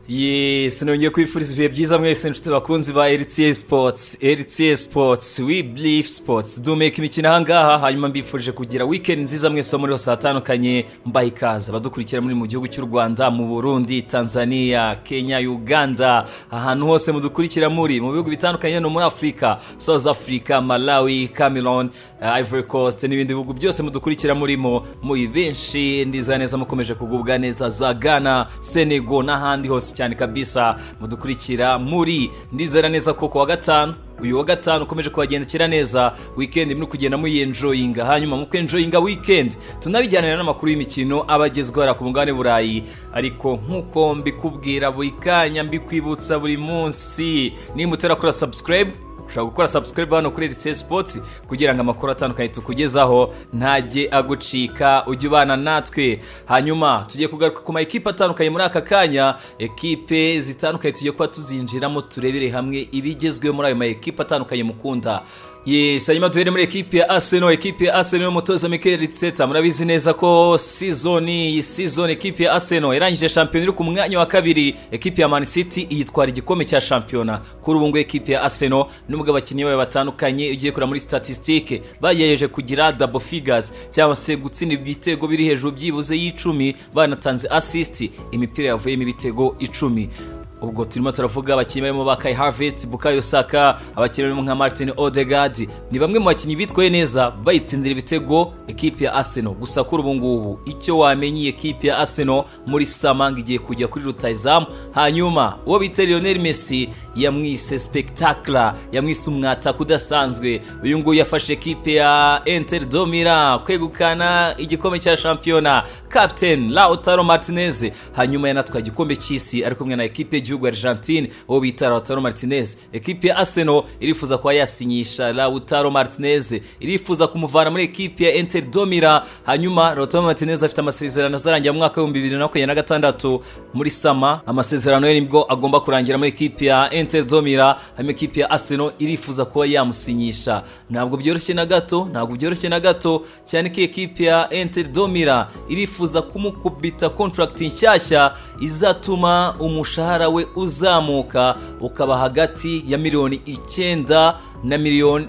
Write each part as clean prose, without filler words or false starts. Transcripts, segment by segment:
Sinongeye kwifuriza ibihe byiza mwese nshuti bakunzi ba RCA Sports, we believe sports. Dumeka imikino ahangaha hanyuma mbifurije kugira weekend nziza mwese muri hose hatandukanye. Mbaye ikaze badukurikira muri mu gihugu cy'u Rwanda, mu Burundi, Tanzania, Kenya, Uganda, ahantu hose mudukurikira muri mu bihugu bitandukanye no muri Afrika, South Africa, Malawi, Cameroon, Ivory Coast n'ibindi bihugu byose mudukurikira muri benshi. Ndiza neza mukomeje kugubwa neza, za Ghana, Senegal n'ahandi hose cyane kabisa mudukurikira muri. Ndizera neza ko wa gatanu uyu wa gatanu ukomeje kubagendekera neza, weekend muri kugenda muyenjoyinga. Hanyuma mu kwenjoyinga weekend tunabijyanira n'amakuru y'imikino abagezweho ku mugabane Burayi. Ariko nkuko mbikubwira buri kanya, mbikwibutsa buri munsi, nimutera kuri subscribe, ushaka gukora subscribe hano kuri RCA Sports kugira ngo amakuru atandukanye tukugezaho ntajye agucika, ujye ubana natwe. Hanyuma tugiye kugaruka ku makipe atandukanye muri aka kanya, ekipe zitandukanye tugiye kuba tuzinjiramo turebere hamwe ibigezweho muri ayo makipe atandukanye mukunda. Hanyuma duhere muri ekipe ya Arsenal. Ekipe ya Arsenal y'umutoza Mikel Arteta, murabizi neza ko season ekipe ya Arsenal yarangije shampiyona iri ku mwanya wa kabiri. Ekipe ya Man City yitwara igikombe cya shampiyona. Kuri ubu ngo ekipe ya Arsenal n'ubwo abakinnyi bayo batandukanye ugiye kura muri statistique bayejeje kugira double figures, cyangwa se gutsinda ibitego biri hejuru byibuze y'10, banatanze assist imipira yavuyemo ibitego 10. Ubwo turimo turavuga abakinnyi barimo ba Kai Havertz, Bukayo Saka, abakinnyi barimo nka Martin Odegaard, ni bamwe mu bakinnyi bitwaye neza bayitsindira ibitego ekipe ya Arsenal. Gusa kuri ubu ngubu icyo wamenye ekipe ya Arsenal muri Samang igiye kujya kuri rutayizamu. Hanyuma uwo bita Lionel Messi yamwise spectacular, yamwise umwata kudasanzwe. Uyu nguyu yafashe ekipe ya Inter de Milan kwegukana igikombe cya shampiyona. Captain Lautaro Martinez hanyuma yanatwaye igikombe cy'isi ari kumwe na ekipe y'igihugu Argentine uwo bita Lautaro Martinez. Ekipe ya Arsenal irifuza kwa yasinyisha Lautaro Martinez, irifuza kumuvana muri ekipe ya Inter de Milan. Hanyuma Lautaro Martinez afite amasezerano azarangira mu mwaka wa 2026 muri Sama. Amasezerano ye nibwo agomba kurangira muri ekipe ya Inter de Milan. Hanyuma ekipe ya Arsenal irifuza kuba yamusinyisha. Ntabwo byoroshye na gato, cyane ko ekipe ya Inter de Milan irifuza kumukubita contract nshyashya izatuma umushahara we uzamuka ukaba hagati ya miliyoni 9 na miliyoni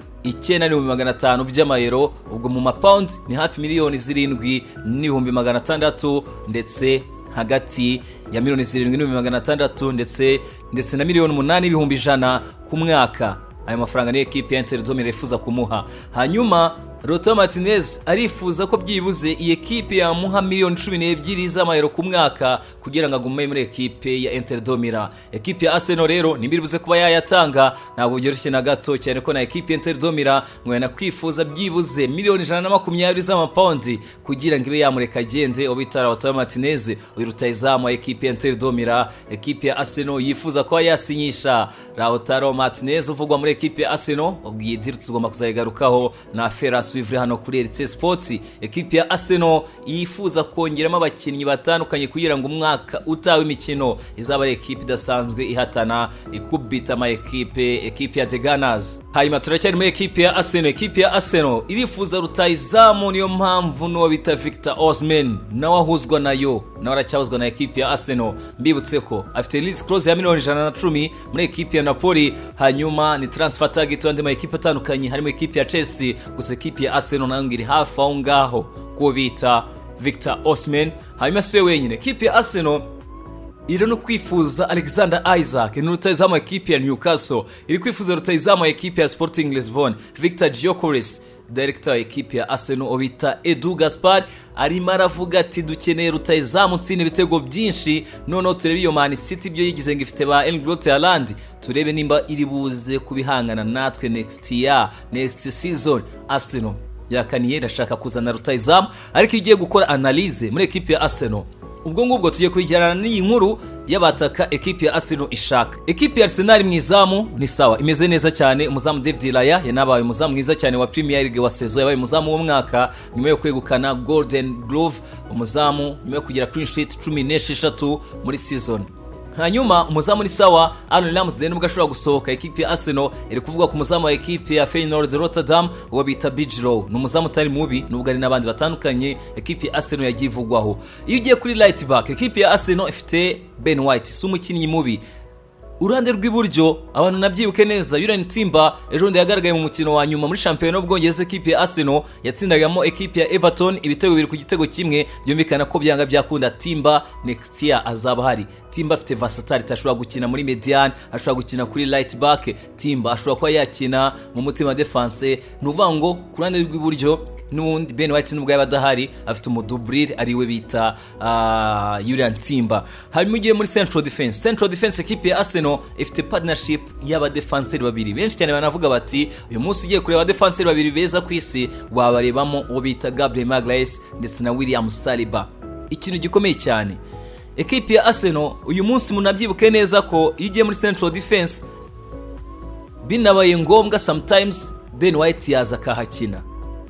9,500 by'amayero. Ubwo mu mapound ni hafi miliyoni 7,600, ndetse hagati ya miliyoni 7,600 ndetse na miliyoni 8,100 ku mwaka. Ayo mafaranga ni ekipe ya Inter de Milan ifuza kumuha. Hanyuma Lautaro Martinez arifuza ko byibuze iyi ekipe yamuha miliyoni 12 z'amayero ku mwaka kugira ngo agume muri ekipe ya Inter de Milan. Ekipe ya Arsenal rero nimbiribuze kuba yayatanga, ntabwo byoroshye na gato, cyane ko na ekipe ya Inter de Milan ngo yanakwifuza byibuze miliyoni 120 z'amapaundi kugira ngo ibe yamureka agende. Obita Lautaro Martinez uyu rutayizamu ekipe ya Inter de Milan. Ekipe ya Arsenal yifuza ko yasinyisha Lautaro Martinez uvugwa muri ekipe ya Arsenal. Ubwiye diri tugomba kuzayigarukaho na Ferras Wivre hano kuri RCA Sports. Ekipe ya Arsenal yifuza kongeramo abakinnyi batandukanye kugira ngo umwaka utawe imikino izaba ari ekipe idasanzwe ihatana ikubita ama ekipe ya The Gunners. Hanyuma turacyari muri ekipe ya Arsenal. Ekipe ya Arsenal irifuza rutayizamu, niyo mpamvu n'uwo bita Victor Osimhen nawe ahuzwa nayo, nawe aracyahuzwa na ekipe ya Arsenal. Mbibutse ko afite release clause ya miliyoni 110 muri ekipe ya Napoli. Hanyuma ni transfer target wandi ma ekipe atandukanye harimo ekipe ya Chelsea. Gusa ekipe ya Arsenal nayo ngiri hafi aho ngaho kuwo bita Victor Osimhen. Hanyuma siwe wenyine, ekipe ya Arsenal iri no kwifuza Alexander Isaac, ni rutayizamu ekipe ya Newcastle. Iri kwifuza rutayizamu ekipe ya Sporting Lisbon Victor Gyökeres. Director wa ekipe ya Arsenal obita Edu Gaspar arimo aravuga ati dukeneye rutayizamu nsine ibitego byinshi. Noneho turebe iyo Man City byo yigize ngo ifite ba Erling Haaland, turebe nimba iri buze kubihangana natwe next season. Arsenal yakaniye irashaka kuzana rutayizamu, ariko igiye gukora analyse muri ekipe ya Arsenal. Ubwo ngubwo tugiye kwijyana n'iyi nkuru y'abataka ekipe ya Arsenal ishaka. Ekipe ya Arsenal mwizamu ni sawa, imeze neza cyane. Umuzamu David Raya yanabaye umuzamu mwiza cyane wa Premier League wa saison, yabaye umuzamu w'umwaka nyuma yo kwegukana Golden Glove. Umuzamu nyuma yo kugira clean sheet 16 muri season. hanyuma umuzamu ni sawa. Aaron Ramsdale nubwo ashobora gusohoka, ekipe ya Arsenal iri kuvuga ku muzamu wa ekipe ya Feyenoord Rotterdam uwo bita Bijlow. Ni umuzamu utari mubi nubwo ari n'abandi batandukanye ekipe ya Arsenal yagiye ivugwaho. Iyo ugiye kuri right back, ekipe ya Arsenal ifite Ben White, si umukinnyi mubi. Uruhande rw'iburyo abantu nabyibuke neza, Julian Timber ejo ndi yagaragaye mu mukino wa nyuma muri shampiyona y'Ubwongereza, ekipe ya Arsenal yatsindagamo ekipe ya Everton ibitego 2 ku gitego kimwe. Byumvikana ko byanga byakunda Timber next year azaba hari. Timber afite versatility, ashobora gukina muri median, ashobora gukina kuri right back. Timber ashobora kuba yakina mu mutima defense. Nuvuga ngo ku ruhande rw'iburyo n'undi Ben White nubwo yabadahari afite umudubril ariwe bita Julian Timber. Hanyuma ugiye muri central defense ekipe ya Arsenal ifite partnership y'aba defenseur babiri benshi cyane banavuga bati uyu munsi ugiye kureba defenseur babiri beza ku isi wabarebamo uwo bita Gabriel Magalhaes ndetse na William Saliba. Ikintu gikomeye cyane ekipe ya Arsenal uyu munsi munabyibuke neza ko iyo ugiye muri central defense binabaye ngombwa sometimes Ben White yaza kahakina.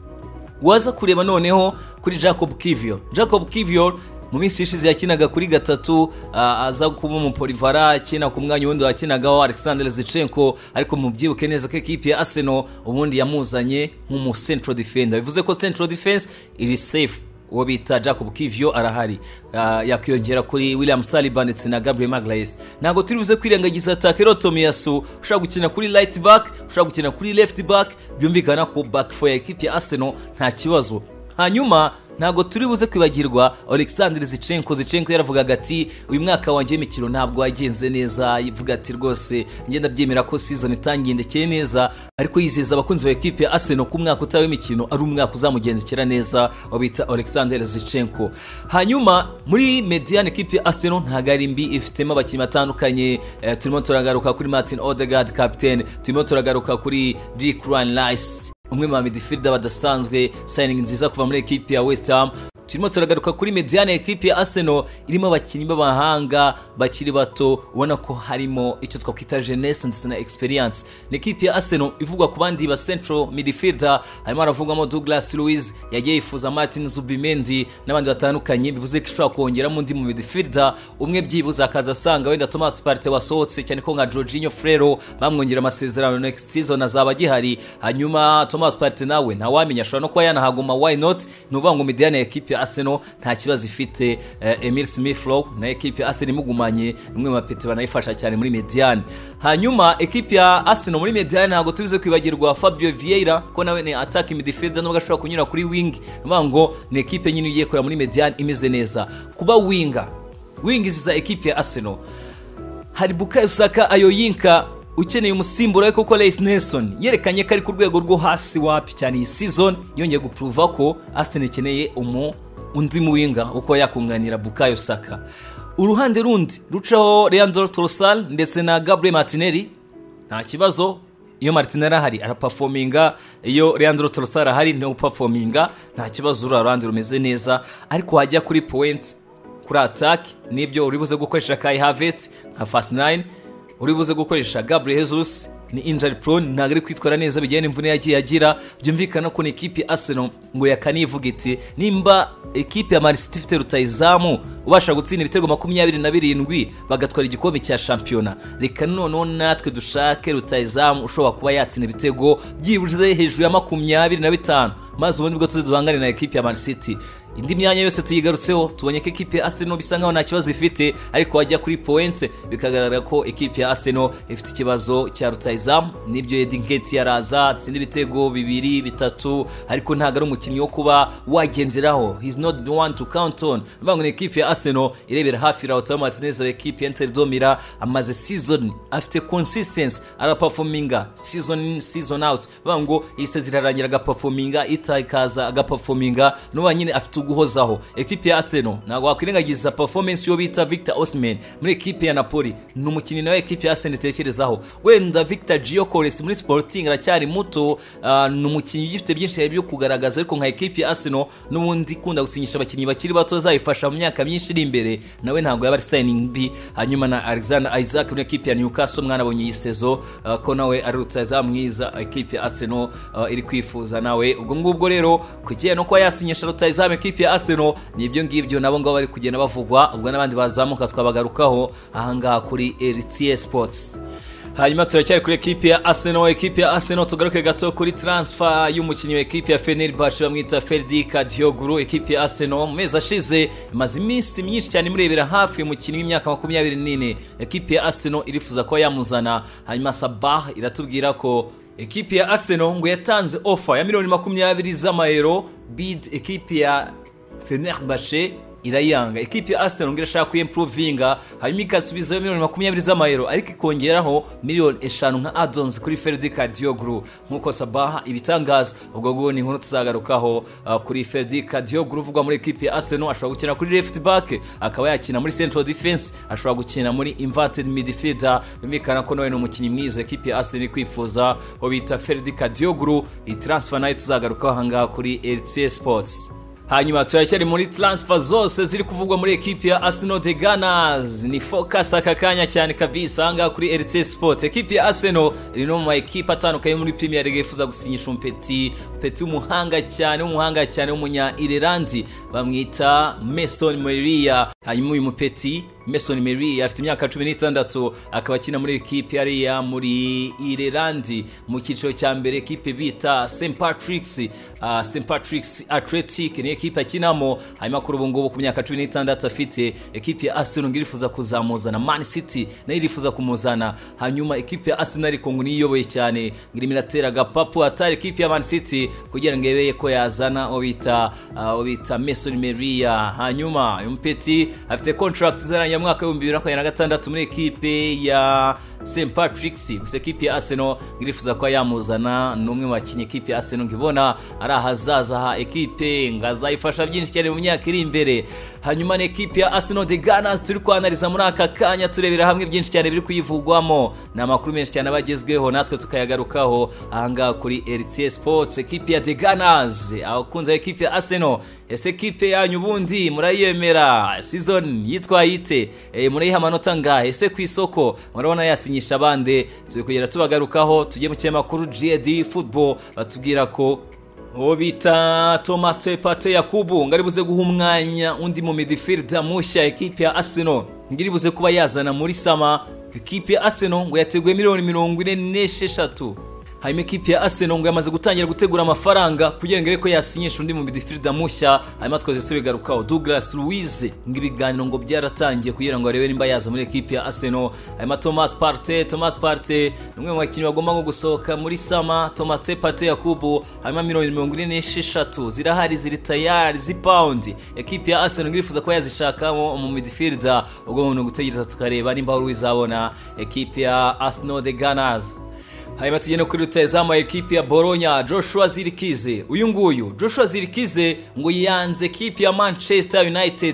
Waza kureba noneho kuri Jacob Kivior mu minsi ishize yakinaga kuri gatatu, aza kuba mu Polivara akina ku mwanya wundi wakinagaho Alexander Zinchenko, ariko mu byibuke neza ko ekipe ya Arsenal ubundi yamuzanye nk'umu central defender. Bivuze ko central defense iri safe, uwo bita Jacob Kivior arahari, yakiyongera kuri William Saliba ndetse na Gabriel Magalhaes. Ntabwo turi buze kwirengagiza Takero Tomiyasu ushaka gukina kuri right back, ushaka gukina kuri left back. Byumvikana ko back four ya ekipe ya Arsenal nta kibazo. Hanyuma ntabwo turi buze kwibagirwa Alexander Zinchenko yaravugaga ati uyu mwaka wanjye w'imikino ntabwo wagenze neza, yivuga ati rwose ngenda byemera ko season itangiye ndekeye neza, ariko yizeza abakunzi ba ekipe ya Arsenal ku mwaka utawe w'imikino ari umwaka uzamugendekera neza, wabita Alexander Zinchenko. Hanyuma muri mediane ekipe ya Arsenal ntabwo ari mbi, ifitemo abakinnyi batandukanye. Turimo turagaruka kuri Martin Odegaard captain, turimo turagaruka kuri Declan Rice umwe mu midfielder badasanzwe, signing nziza kuva muri ekipe ya West Ham. Turimo turagaruka kuri mediane ekipe ya Arsenal irimo abakinnyi b'abahanga bakiri bato, ubona ko harimo icyo twakwita jeunesse ndetse na experience. Ni ekipe ya Arsenal ivugwa ku bandi ba central midfielder, harimo aravugwamo Douglas Luiz, yagiye yifuza Martin Zubimendi n'abandi batandukanye. Bivuze ko ishobora kongeramo undi mu midfielder umwe byibuze akaza asanga wenda Thomas Partey wasohotse, cyane ko nka Jorginho Frero bamwongera amasezerano next season azaba gihari. Hanyuma Thomas Partey nawe ntawamenya ashobora no kuba yanahaguma, why not? Nuvuga ngo mediane ekipe Arsenal nta kibazo ifite. Emil Smith Rowe na ekipe ya Arsenal imugumanye umwe mu bapete banayifasha cyane muri mediane. Hanyuma ekipe ya Arsenal muri mediane ntabwo tubize kwibagirwa Fabio Vieira ko nawe ni attack midfielder nubwo ashobora kunyura kuri wing. Nuvuga ngo ni ekipe nyine ugiye kureba muri mediane imeze neza. Kuba wings za ekipe ya Arsenal hari Bukayo Saka, Ayoyinka ukeneye umusimbura we kuko Reece Nelson yerekanye ko ari ku rwego rwo hasi wapi cyane iyi season, yongeye guprova ko Arsenal ikeneye undi muwinga uko yakunganira Bukayo Saka. Uruhande rundi rucaho Leandro Trossard ndetse na Gabriel Martinelli, nta kibazo. Iyo Martinelli ahari araperforminga, iyo Leandro Trossard ahari no performinga, nta kibazo. Uruhande rumeze neza, ariko hajya kuri point kuri attack nibyo uri buze gukoresha Kai Havertz nka fast 9, uri buze gukoresha Gabriel Jesus ni injury prone, ntabwo ari kwitwara neza bijyanye n'imvune yagiye agira. Byumvikana ko ni ekipe Arsenal ngo yakanivuga iti nimba ekipe ya Man City ifite rutayizamu ubasha gutsinda ibitego 27 bagatwara igikombe cya shampiyona, reka noneho natwe dushake rutayizamu ushobora kuba yatsinda ibitego byibuze hejuru ya 25, maze ubundi bwo tuzibangane na ekipe ya Man City. Indi myanya yose tuyigarutseho tubonye ko ekipe ya Arsenal bisa nkaho nta kibazo ifite, ariko wajya kuri points bikagaragara ko ekipe ya Arsenal ifite ikibazo cya rutayizamu. Nibyo Eddie Nketiah yaraza atsinda ibitego 2-3, ariko ntabwo ari umukinnyi wo kuba wagenderaho, he's not the one to count on. Bango ni ekipe ya Arsenal irebera hafi Lautaro Martinez wa ekipe ya Inter Domira, amaze season afite consistency, araperforminga season out. Bango ise zirarangira agaperforminga, itakaza agaperforminga, nuba nyine afite guhozaho. Ekipe ya Arsenal ntabwo wakwirengagiza performance yo bita Victor Osimhen muri ekipe ya Napoli, ni umukinnyi nawe ekipe ya Arsenal tekerezaho. Wenda Victor Gyökeres muri Sporting aracyari muto, ni umukinnyi ugifite byinshi byo kugaragaza, ariko nka ekipe ya Arsenal n'ubundi kunda gusinyisha abakinnyi bakiri bato zayifasha mu myaka myinshi iri imbere, nawe ntabwo yaba ari signing B. Hanyuma na Alexander Isaac muri ekipe ya Newcastle, mwana abonye iyi sezo ko nawe ari rutayizamu mwiza ekipe ya Arsenal iri kwifuza nawe. Ubwo ngubwo rero kugiye no kwa yasinyisha rutayizamu ekipe ekipe ya Arsenal nibyo ngibyo nabo ngabo bari kugenda bavugwa, ubwo n'abandi bazamuka twabagarukaho ahangaha kuri RCA Sports. Hanyuma turacyari kuri ekipe ya Arsenal tugaruke gato kuri transfer y'umukinnyi wa ekipe ya Fenerbahce bamwita Ferdi Kadioglu. Ekipe ya Arsenal mu mezi ashize imaze iminsi myinshi cyane murebera hafi umukinnyi w'imyaka 24. Ekipe ya Arsenal irifuza ko yamuzana, hanyuma Sabah iratubwira ko ekipe ya Arsenal ngo yatanze offer ya $20 z'amayero, bid ekipe ya Fenerbahce irayanga. Ekipe ya Arsenal ngo irashaka kuimprovinga, hanyuma ikasubizayo $20 z'amayero ariko ikongeraho $5 nka add-ons kuri Ferdi Kadioglu nkuko Sabah ibitangaza. Ubwo ni inkuru tuzagarukaho kuri Ferdi Kadioglu uvugwa muri ekipe ya Arsenal. Ashobora gukina kuri left back, akaba yakina muri central defense, ashobora gukina muri inverted midfielder. Bimikana ko nawe n'umukinnyi mwiza ekipe ya Arsenal kwifuza ho bita Ferdi Kadioglu. I transfer nayo tuzagarukaho ahangaha kuri RCA Sports. Hanyuma turacyari muri transfer zose ziri kuvugwa muri ekipe ya Arsenal de Gunners. Ni focus akakanya cyane kabisa ahangaha kuri RCA Sports. Ekipe ya Arsenal iri no mu ekipe atandukanye muri Premier League ifuza gusinyisha umupeti umuhanga cyane w'umunya Ireland bamwita Mason Meria. Hanyuma uyu mupeti Mason Meria afite imyaka 16, akaba akina muri ekipe yariya muri Ireland mu cyiciro cya mbere, ekipe bita St Patrick's Athletic ni ekipe akinamo. Hanyuma kuri ubu ngubu ku myaka 16 afite, ekipe ya Arsenal ngirifuza kuzamuzana, Man City nayo irifuza kumuzana. Hanyuma ekipe ya Arsenal ariko ngo niyoboye cyane, ngirimo iratera gapapu atari ekipe ya Man City kugira ngo ebeye ko yazana obita Mason Meria. Hanyuma uyu mpeti afite contract zaranya mwaka wa 2026 muri ekipe ya St Patrick's. Gusa ekipe ya Arsenal ngirifuza ko yamuzana, numwe mu bakinyi ekipe ya Arsenal ngibona ari ahazaza ha ekipe ngazayifasha byinshi cyane mu myaka iri imbere. Hanyuma ekipe ya Arsenal de Gunners turi kwanaliza muri aka kanya, turebera hamwe byinshi cyane biri kuyivugwamo, na makuru menshi cyane abagezweho natwe tukayagarukaho ahangaha kuri RCA Sports. Ekipe ya de Gunners abakunze ekipe ya Arsenal, ese ekipe yanyu bundi murayemera? Season yitwaye ite? Murayiha amanota ngahe? Ese ku isoko murabona yasinyisha abande? Turi kugera tubagarukaho, tujye mu cyemakuru GD Football batubwira ko bita Thomas Partey Yakubu ngaribuze guha umwanya undi mu midfielder mushya ekipe ya Arsenal, ngiribuze kuba yazana muri sama. Ekipe ya Arsenal ngo yateguye $46. Hanyuma ekipe ya Arsenal ngo yamaze gutangira gutegura amafaranga kugira ngo ko yasinyisha undi mu midfielder mushya. Hanyuma twaze tubigarukaho Douglas Luiz ngibiganiro ngo byaratangiye kugira ngo arebe nimba yaza muri ekipe ya Arsenal. Hanyuma Thomas Partey numwe mu bakinnyi bagomba ngo gusohoka muri sama. Thomas Partey Yakubu hanyuma $46 zirahari, ziri tayari z'pound. Ekipe ya Arsenal ngirifuza ko yazishakamo mu midfielder, ubwo ngo gutegereza tukareba nimba uwizabona ekipe ya Arsenal de Gunners. Hanyuma tugende kuri rutazamu ekipe ya Bologna, Joshua Zirkzee. Uyu nguyu Joshua Zirkzee ngo yanze ekipe ya Manchester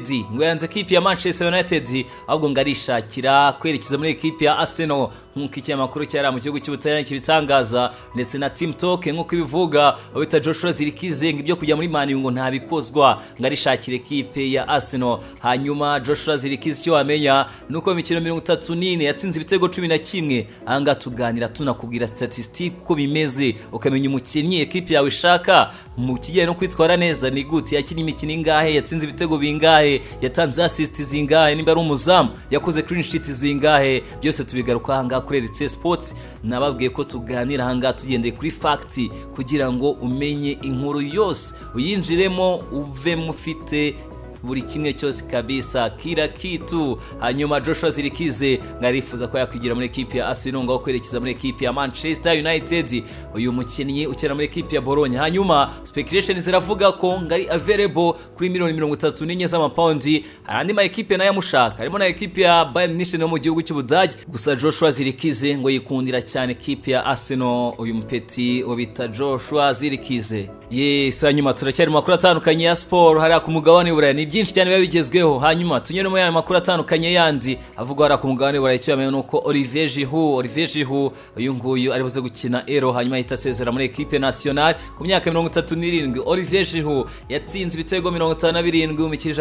United, ahubwo ngarishakira kwerekeza muri ekipe ya Arsenal nkuko ikinyamakuru cyari mu gihugu cy'Ubutaliyani kibitangaza, ndetse na Team Talk nkuko ibivuga. Wita Joshua Zirkzee ngibyo kujya muri Man U ngo ntabikozwa, ngarishakira ekipe ya Arsenal. Hanyuma Joshua Zirkzee cyo wamenya nuko imikino 34 yatsinze ibitego 11. Anga tuganira tunakubwira statistique uko bimeze, ukamenya umukinnyi ekipe yawe ishaka mu kijyanye no kwitwara neza ni gute, yakina imikino ingahe, yatsinze ibitego bingahe, yatanze assist zingahe, nimba ari umuzamu yakoze clean sheet zingahe. Byose tubigaruka hanga kuri RCA Sports. Nababwiye ko tuganira hanga tugendeye kuri fact kugira ngo umenye inkuru yose, uyinjiremo uve mufite buri kimwe cyose kabisa, kila kitu. Hanyuma Joshua Zirkzee ngarifuza ko yakwigira muri ekipe ya Arsenal ngo kwerekeza muri ekipe ya Manchester United. Uyu mukinnyi ukina muri ekipe ya Bologna. Hanyuma speculation ziravuga ko ngari available kuri $34 z'amapaundi. Andi ma ekipe nayo yamushaka, harimo na ekipe ya Bayern Munich no mu gihugu cy'Ubudage. Gusa Joshua Zirkzee ngo yikundira cyane ekipe ya Arsenal, uyu mupeti obita Joshua Zirkzee. Yes, hanyuma turacyari makuru atandukanye ya sport hari ku mugabane w'Uburayi byinshi cyane biba bigezweho. Hanyuma tunyene mu makuru atandukanye yandi avugwa ara ku mugabane barayicyo nuko Olivier Giroud uyu nguyu ari buze gukina Euro hanyuma ahita asezera muri equipe nationale ku myaka 37. Olivier Giroud yatsinze ibitego 57 mu mikino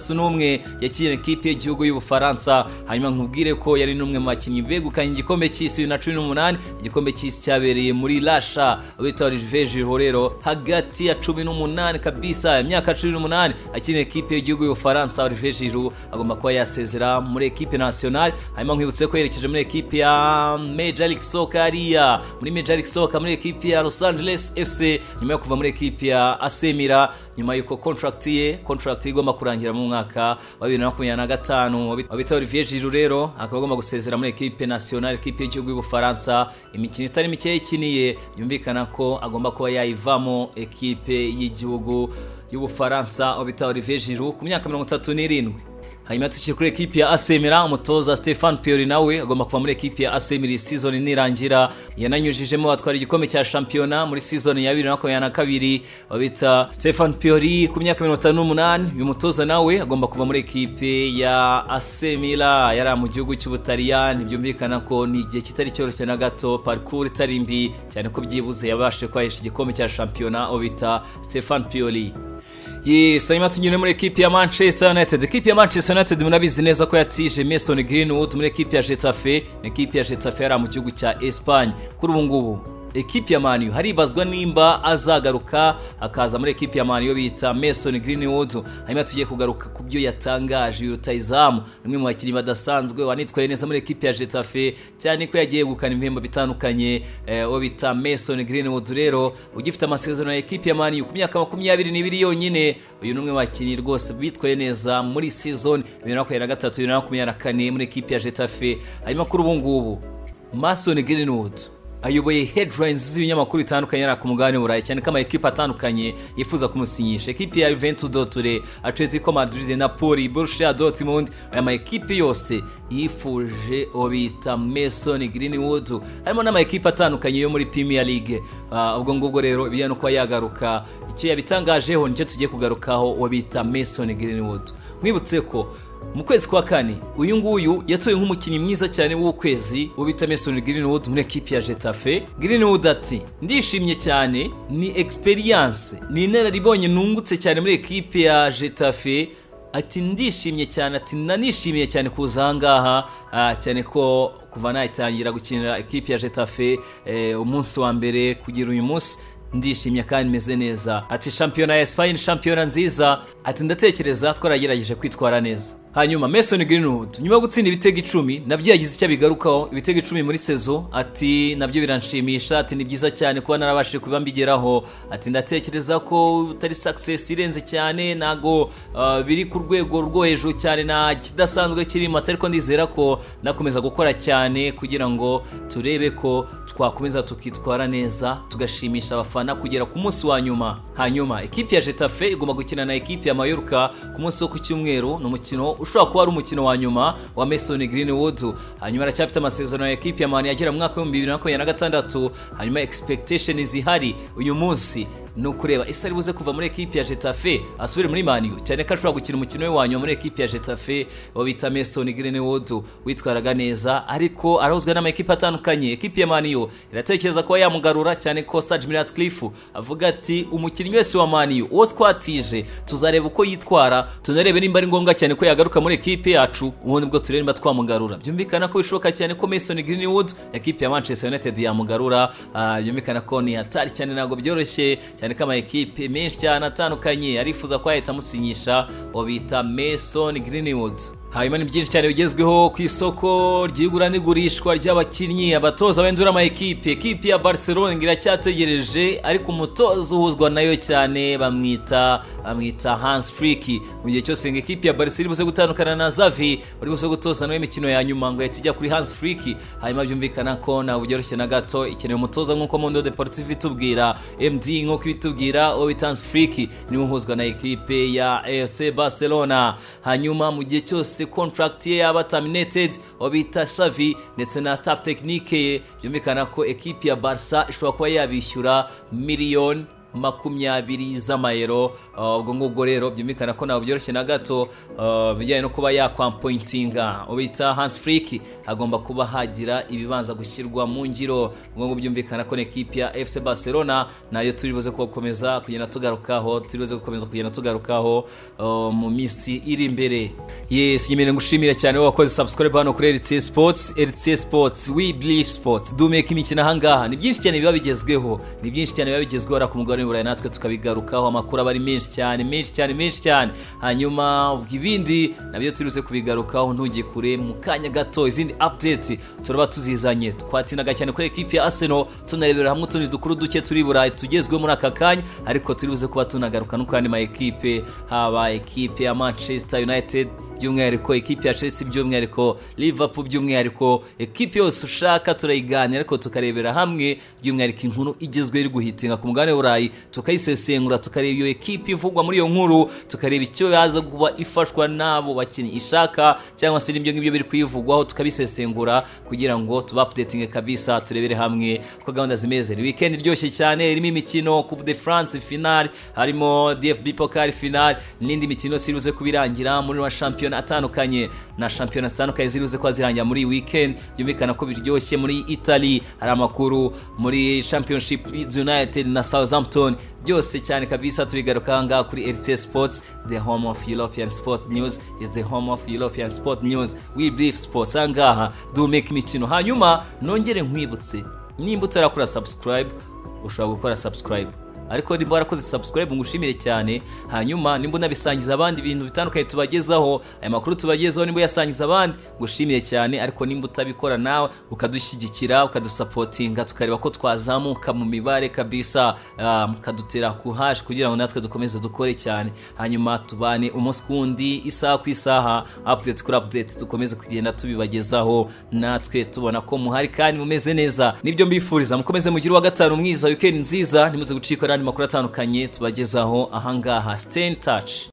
31 yakiriye equipe y'igihugu y'Ubufaransa. Hanyuma nkubwire ko yari numwe mu bakinnyi begukanye igikombe cy'isi 2018, igikombe cy'isi cyabereye muri Russia. Wita Olivier Giroud rero hagati ya 18 kabisa imyaka 18 akiriye equipe y'igihugu y'Ubufaransa. Olivier Giroud agomba kuba yasezera muri equipe nationale. Hanyuma nkwibutse ko yerekeje muri equipe ya Major League Soccer muri Major League Soccer muri equipe ya Los Angeles FC nyuma yo kuva muri equipe ya AC Milan nyuma yuko contract igomba kurangira mu mwaka wa 2025. Wabita Olivier Giroud rero akaba agomba gusezera muri equipe nationale, equipe y'igihugu y'Ubufaransa. Imikino itari mike ikiniye yumvikana ko agomba kuba yayivamo equipe y'igihugu y'Ubufaransa. Wabita Olivier Giroud ku myaka 37. Hanyuma tukiri kuri equipe ya AC Milan, umutoza Stéphane Pioli nawe agomba kuva muri equipe ya AC Milan season nirangira. Yananyujijemo atwara igikombe cya championnat muri season ya 2022. Babita Stéphane Pioli ku myaka 58. Uyu mutoza nawe agomba kuva muri equipe ya AC Milan yari mu gihugu cy'Ubutaliyani. Byumvikana ko ni igihe kitari cyoroshye na gato, parcours itari mbi cyane ko byibuze yabashe kwahesha igikombe cya championnat. Babita Stéphane Pioli. Hanyuma tunyine muri equipe ya Manchester United. Equipe ya Manchester United munabizi neza ko yatije Mason Greenwood muri equipe ya Getafe. Equipe ya Getafe yari mu gihugu cya Espagne. Kuri ubu ngubu equipe ya Man U haribazwa nimba azagaruka akaza muri equipe ya Man U bita Mason Greenwood. Hanyuma tugiye kugaruka ku byo yatangaje rutayizamu nimwe mu bakinnyi badasanzwe wanitwaye neza muri equipe ya Getafe cyane ko yagiye gukana impembo bitandukanye. Bita Mason Greenwood rero ugifite amasezerano ya equipe ya Man U ku myaka 22 yonyine. Uyu numwe mu bakinnyi rwose bitwaye neza muri season 2023-2024 muri equipe ya Getafe. Hanyuma kuri ubu ngubu Mason Greenwood ayoboye headlines z'ibinyamakuru bitandukanye ari ku mugabane w'Uburayi cyane kama equipe atandukanye yifuza kumusinyisha. Equipe ya Juventus Dortmund, Atletico Madrid, Napoli, Borussia Dortmund, aya equipe yose yifuje obita Mason Greenwood. Harimo n'ama equipe atandukanye yo muri Premier League. Ubwo ngubwo rero ibijyana ko yagaruka icyo yabitangajeho nicyo tugiye kugarukaho obita Mason Greenwood. Mwibutse ko mu kwezi kwa kane uyu nguyu yatoye nk'umukinnyi mwiza cyane w'ukwezi ubita Mason Greenwood muri equipe ya Getafe. Greenwood ati ndishimye cyane, ni experience, ni inararibonye nungutse cyane muri equipe ya Getafe. Ati ndishimye cyane, ati nanishimiye cyane kuza ahangaha cyane ko kuva nayitangira gukinira equipe ya Getafe umunsi wa mbere kugira uyu munsi ndishimye kandi meze neza. Ati championnat ya Espagne championnat nziza, ati ndatekereza twaragerageje kwitwara neza. Hanyuma Mason Greenwood nyuma yo gutsinda ibitego 10 nabyo yagize icyo bigarukaho, ibitego 10 muri sezo. Ati nabyo biranshimisha, ati ni byiza cyane kuba narabashije kubambigeraho. Ati ndatekereza ko utari success irenze cyane, nago biri ku rwego rwo hejuru cyane, na kidasanzwe kirimo, ariko ndizera ko nakomeza gukora cyane kugira ngo turebe ko twakomeza tukitwara neza tugashimisha abafana kugera ku munsi wa nyuma. Hanyuma equipe ya Getafe igomba gukina na equipe ya Mallorca ku munsi wo ku cyumweru. No mukino ushobora kuba ari umukino wa nyuma wa Mason Greenwood. Hanyuma aracyafite amasezerano ya equipe ya Man yagera mu mwaka wa 2026. Hanyuma expectation zihari uyu munsi no kureba ese ari buze kuva muri equipe ya Getafe asubire muri Man U cyane ko ashobora gukina umukino we wa nyuma muri equipe ya Getafe. Wabita Mason Greenwood witwaraga neza ariko arahuzwa n'ama equipe atandukanye. Equipe ya Man U iratekereza ko yamugarura cyane ko Sir Jim Ratcliffe avuga ati umukinnyi wese wa Man U uwo twatije tuzareba uko yitwara, tunarebe nimba ari ngombwa cyane ko yagaruka muri equipe yacu, ubundi bwo turebe nimba twamugarura. Byumvikana ko bishoboka cyane ko Mason Greenwood equipe ya Manchester United yamugarura. Byumvikana ko ni hatari cyane, nago byoroshye cyane kama equipe menshi cyane atandukanye arifuza ko yahita amusinyisha obita Mason Greenwood. Hanyuma ni byinshi cyane bigezweho ku isoko ry'igura n'igurishwa ry'abakinnyi, abatoza bendura ama equipe ya Barcelona iracyategereje ariko umutoza uhuzwa nayo cyane bamwita Hans Flick. Mu gihe cyose equipe ya Barcelona ibuze gutandukana na Xavi uri buze gutoza nawe imikino ya nyuma ngo yatijya kuri Hans Flick. Hanyuma byumvikana ko na buryoroshye na gato ikeneye umutoza nk'uko Mundo Deportivo itubwira, MD nk'uko bitubwira Hans Flick niwe uhuzwa na equipe ya FC Barcelona. Hanyuma mu gihe cyose contract ye yaba terminated obita Xavi ndetse na staff technique ye byumvikana ko equipe ya Barca ishobora kuba yabishyura miliyoni 20 z'amayero. Ubwo ngubwo rero byumvikana ko ntabwo byoroshye na gato bijyanye no kuba yakwampointinga ubita Hans Flick, agomba kuba hagira ibibanza gushyirwa mu ngiro. Ubwo ngubwo byumvikana ko equipe ya FC Barcelona nayo turibuze gukomeza kugenda tugarukaho mu minsi iri imbere. Yes, nyemere ngushimira cyane wakoze subscribe hano kuri RTS Sports. RTS Sports, we believe sports. Dumeka imikino ahangaha ni byinshi cyane biba bigezweho, ara ku mugabane w'Uburayi, natwe tukabigarukaho. Amakuru aba ari menshi cyane. Hanyuma ibindi nabyo turibuze kubigarukaho, ntujye kure. Mu kanya gato izindi updates turaba tuzizanye. Twatinaga cyane kuri equipe ya Arsenal, tunarebera hamwe utundi dukuru duke turi Burayi tugezweho muri aka kanya, ariko turibuze kuba tunagaruka no kandi ma equipe, haba equipe ya Manchester United by'umwihariko, equipe ya Chelsea by'umwihariko, Liverpool by'umwihariko, equipe yose ushaka turayiganira, ariko tukarebera hamwe by'umwihariko inkuru igezweho iri guhitinga ku mugabane w'Uburayi, tukayisesengura, tukareba iyo equipe ivugwa muri iyo nkuru, tukareba icyo yaza kuba ifashwa nabo bakinnyi ishaka, cyangwa se ibyo ngibyo biri kuyivugwaho, tukabisesengura kugira ngo tuba updating kabisa, turebere hamwe ko gahunda zimeze. Weekend iryoshye cyane, irimo imikino Coupe de France finale, harimo DFB Pokal finale, n'indi mikino siruze kubirangira muri wa champion atandukanye na champion atandukanye ziruze kwa zirangira muri weekend. Byumvikana ko biryoshye. Muri Italy hari amakuru, muri Championship Leeds United na Southampton, byose cyane kabisa tubigaruka hanga kuri RTS Sports. The home of European sport news is the home of European sport news. We believe sports. Angaha dumeka imikino. Hanyuma nongere nkwibutse, nimba utarakora subscribe ushobora gukora subscribe, ariko nimba warakoze subscribe ngushimire cyane. Hanyuma nimba unabisangiza abandi ibintu bitandukanye tubagezaho, aya makuru tubagezaho, nimba yasangiza abandi ngushimire cyane. Ariko nimba utabikora nawe ukadushyigikira, ukadusupportinga, tukareba ko twazamuka mu mibare kabisa, mukadutera kuhaje kugira ngo natwe dukomeze dukore cyane. Hanyuma tubane umunsi kundi, isaha ku isaha, update kuri update, dukomeze kugenda tubibagezaho, natwe tubona ko muhari kandi mumeze neza. Nibyo mbifuriza, mukomeze mugire wa gatanu mwiza, weekend nziza, nimuze gucika makuru atandukanye tubagezaho ahangaha. Stay in touch.